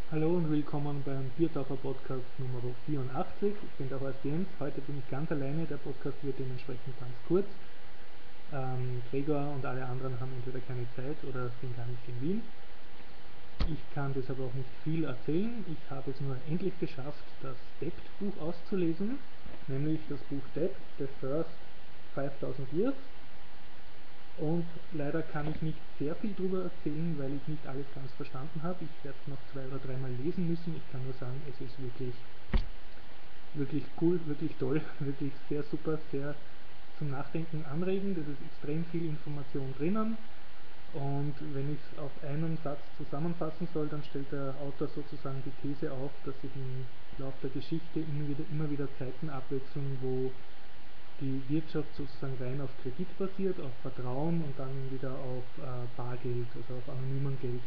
Hallo und willkommen beim Biertaucher Podcast Nummer 84. Ich bin der Horst Jens. Heute bin ich ganz alleine. Der Podcast wird dementsprechend ganz kurz. Gregor und alle anderen haben entweder keine Zeit oder sind gar nicht in Wien. Ich kann deshalb auch nicht viel erzählen. Ich habe es nur endlich geschafft, das Debt-Buch auszulesen, nämlich das Buch Debt, The First 5000 Years. Und leider kann ich nicht sehr viel darüber erzählen, weil ich nicht alles ganz verstanden habe. Ich werde es noch 2 oder 3 Mal lesen müssen. Ich kann nur sagen, es ist wirklich cool, wirklich toll, wirklich sehr super, sehr zum Nachdenken anregend. Es ist extrem viel Information drinnen. Und wenn ich es auf einen Satz zusammenfassen soll, dann stellt der Autor sozusagen die These auf, dass sich im Laufe der Geschichte immer wieder Zeiten abwechseln, wo die Wirtschaft sozusagen rein auf Kredit basiert, auf Vertrauen und dann wieder auf Bargeld, also auf anonymem Geld.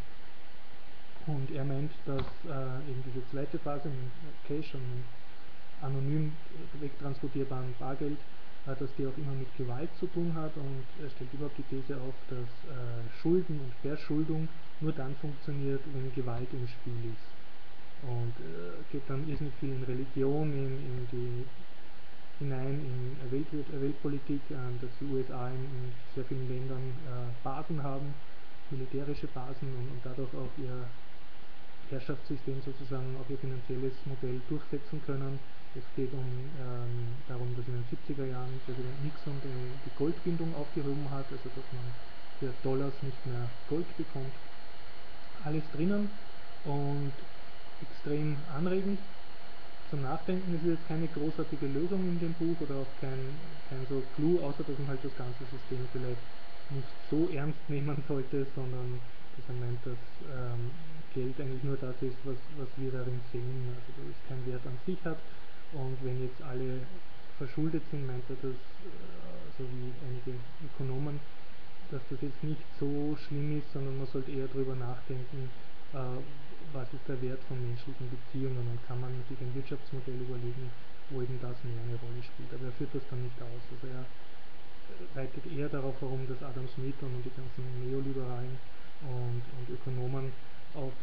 Und er meint, dass eben diese zweite Phase mit Cash und mit anonym wegtransportierbaren Bargeld, dass die auch immer mit Gewalt zu tun hat, und er stellt überhaupt die These auf, dass Schulden und Verschuldung nur dann funktioniert, wenn Gewalt im Spiel ist. Und geht dann irrsinnig viel in Religion, in die hinein in Weltpolitik, dass die USA in sehr vielen Ländern Basen haben, militärische Basen, und dadurch auch ihr Herrschaftssystem sozusagen, auch ihr finanzielles Modell durchsetzen können. Es geht darum, dass in den 70er Jahren Präsident Nixon die Goldbindung aufgehoben hat, also dass man für Dollars nicht mehr Gold bekommt. Alles drinnen und extrem anregend zum Nachdenken. Es ist jetzt keine großartige Lösung in dem Buch oder auch kein so Clou, außer dass man halt das ganze System vielleicht nicht so ernst nehmen sollte, sondern dass er meint, dass Geld eigentlich nur das ist, was wir darin sehen, also dass es keinen Wert an sich hat. Und wenn jetzt alle verschuldet sind, meint er, dass, so wie einige Ökonomen, dass das jetzt nicht so schlimm ist, sondern man sollte eher darüber nachdenken, was ist der Wert von menschlichen Beziehungen, und kann man sich ein Wirtschaftsmodell überlegen, wo eben das mehr eine Rolle spielt. Aber er führt das dann nicht aus. Also er reitet eher darauf herum, dass Adam Smith und die ganzen Neoliberalen und Ökonomen auf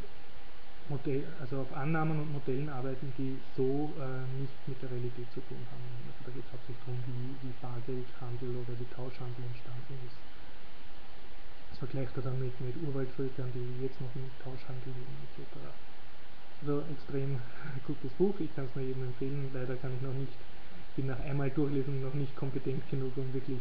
also auf Annahmen und Modellen arbeiten, die so nicht mit der Realität zu tun haben. Also da geht es hauptsächlich darum, wie Bargeldhandel oder wie Tauschhandel entstanden ist. Das vergleicht er dann mit Urwaldvölkern, die jetzt noch im Tauschhandel leben etc. Also extrem gutes Buch, ich kann es nur jedem empfehlen. Leider kann ich noch nicht, bin nach einmal durchlesen noch nicht kompetent genug, um wirklich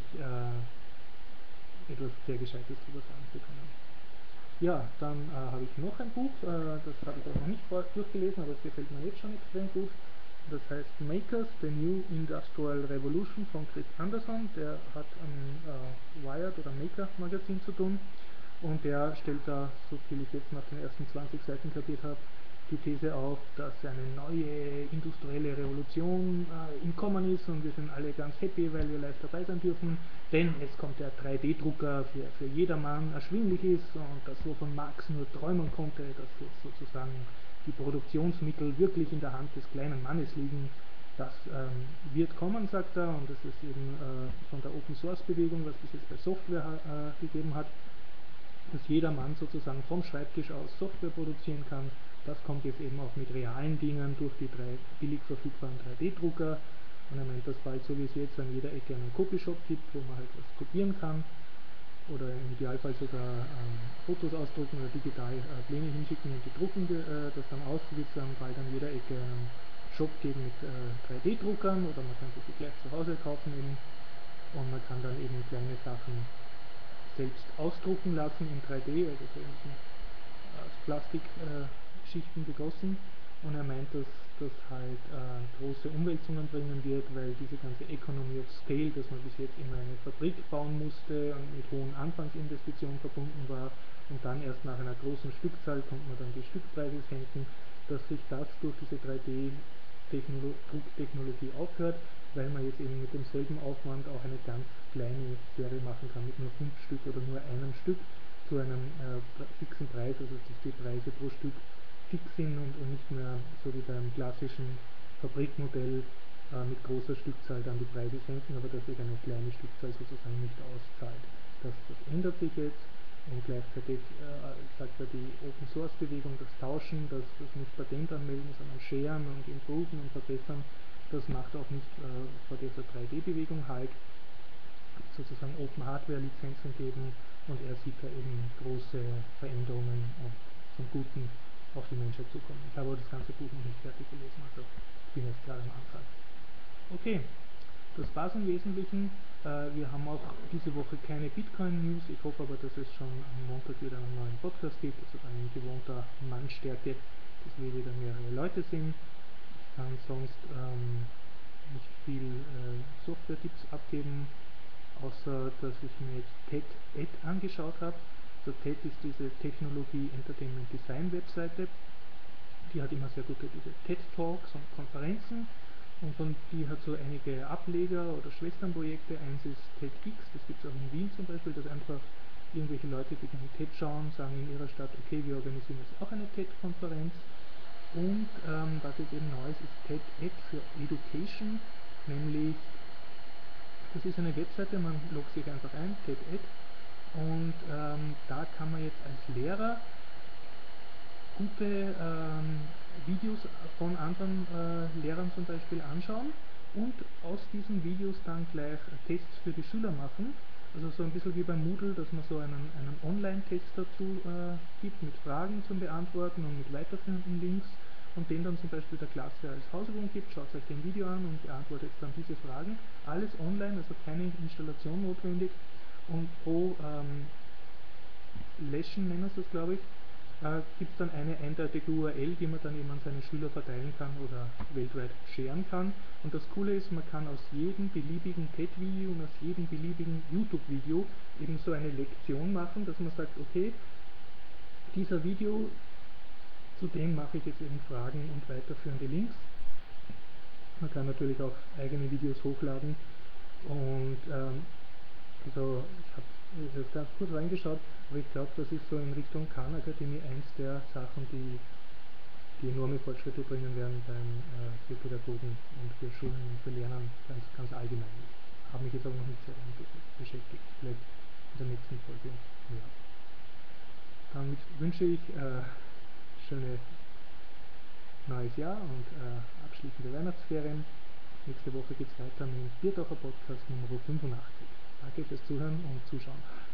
etwas sehr Gescheites darüber sagen zu können. Ja, dann habe ich noch ein Buch, das habe ich auch noch nicht durchgelesen, aber es gefällt mir jetzt schon extrem gut. Das heißt Makers, The New Industrial Revolution von Chris Anderson. Der hat am Wired oder Maker Magazin zu tun, und der stellt da, so viel ich jetzt nach den ersten 20 Seiten kapiert habe, die These auf, dass eine neue industrielle Revolution im Kommen ist, und wir sind alle ganz happy, weil wir live dabei sein dürfen, denn es kommt der 3D-Drucker für jedermann erschwinglich ist, und das, wovon Marx nur träumen konnte, dass jetzt sozusagen die Produktionsmittel wirklich in der Hand des kleinen Mannes liegen. Das wird kommen, sagt er, und das ist eben von der Open Source Bewegung, was bis jetzt bei Software gegeben hat, dass jedermann sozusagen vom Schreibtisch aus Software produzieren kann. Das kommt jetzt eben auch mit realen Dingen durch die billig verfügbaren 3D-Drucker. Und er meint, dass bald, so wie es jetzt an jeder Ecke einen Copyshop gibt, wo man halt was kopieren kann oder im Idealfall sogar Fotos ausdrucken oder digital Pläne hinschicken, und die drucken das dann aus, wird es dann bald an jeder Ecke einen Shop geben mit 3D-Druckern, oder man kann sich die gleich zu Hause kaufen eben, und man kann dann eben kleine Sachen selbst ausdrucken lassen in 3D, also so aus Plastikschichten gegossen. Und er meint, dass das halt große Umwälzungen bringen wird, weil diese ganze Economy of Scale, dass man bis jetzt immer eine Fabrik bauen musste und mit hohen Anfangsinvestitionen verbunden war, und dann erst nach einer großen Stückzahl konnte man dann die Stückpreise senken, dass sich das durch diese 3D-Drucktechnologie aufhört, weil man jetzt eben mit demselben Aufwand auch eine ganz kleine Serie machen kann, mit nur 5 Stück oder nur einem Stück zu einem fixen Preis, also dass die Preise pro Stück fix sind und nicht mehr so wie beim klassischen Fabrikmodell mit großer Stückzahl dann die Preise senken, aber dass sich eine kleine Stückzahl sozusagen nicht auszahlt. Das ändert sich jetzt, Und gleichzeitig sagt er, die Open Source Bewegung, das Tauschen, das nicht Patent anmelden, sondern sharen und improven und verbessern, das macht auch nicht vor dieser 3D-Bewegung halt, sozusagen Open Hardware Lizenzen geben, und er sieht da eben große Veränderungen und zum Guten auf die Menschheit zukommen. Ich habe aber das ganze Buch noch nicht fertig gelesen, also ich bin jetzt gerade am Anfang. Okay, das war's im Wesentlichen. Wir haben auch diese Woche keine Bitcoin-News. Ich hoffe aber, dass es schon am Montag wieder einen neuen Podcast gibt, also dann in gewohnter Mannstärke, dass wir wieder mehrere Leute sind. Ich kann sonst nicht viel Software-Tipps abgeben, außer dass ich mir jetzt TED-Ed angeschaut habe. Also TED ist diese Technologie Entertainment Design Webseite. Die hat immer sehr gute diese TED-Talks und Konferenzen. Und von die hat so einige Ableger oder Schwesternprojekte. Eins ist TEDx, das gibt es auch in Wien zum Beispiel, dass einfach irgendwelche Leute, die gerne TED schauen, sagen in ihrer Stadt, okay, wir organisieren jetzt auch eine TED-Konferenz. Und was jetzt eben neu ist, ist TED-Ed für Education, nämlich das ist eine Webseite, man loggt sich einfach ein, TED-Ed, und da kann man jetzt als Lehrer gute Videos von anderen Lehrern zum Beispiel anschauen und aus diesen Videos dann gleich Tests für die Schüler machen. Also so ein bisschen wie beim Moodle, dass man so einen Online-Test dazu gibt mit Fragen zum Beantworten und mit weiterführenden Links und den dann zum Beispiel der Klasse als Hausübung gibt. Schaut euch den Video an und beantwortet dann diese Fragen. Alles online, also keine Installation notwendig, und pro Lesson nennen sie das, glaube ich, gibt es dann eine eindeutige URL, die man dann eben an seine Schüler verteilen kann oder weltweit sharen kann. Und das Coole ist, man kann aus jedem beliebigen TED-Video und aus jedem beliebigen YouTube-Video eben so eine Lektion machen, dass man sagt, okay, dieser Video, zu dem mache ich jetzt eben Fragen und weiterführende Links. Man kann natürlich auch eigene Videos hochladen, und also ich habe jetzt ganz kurz reingeschaut, aber ich glaube, das ist so in Richtung Khan Akademie eins der Sachen, die enorme Fortschritte bringen werden für Pädagogen und für Schulen und für Lernen ganz allgemein. Ich habe mich jetzt aber noch nicht sehr damit beschäftigt, vielleicht in der nächsten Folge mehr. Damit wünsche ich schönes neues Jahr und abschließende Weihnachtsferien. Nächste Woche geht es weiter mit dem Biertaucher Podcast Nummer 85. Danke fürs Zuhören und Zuschauen.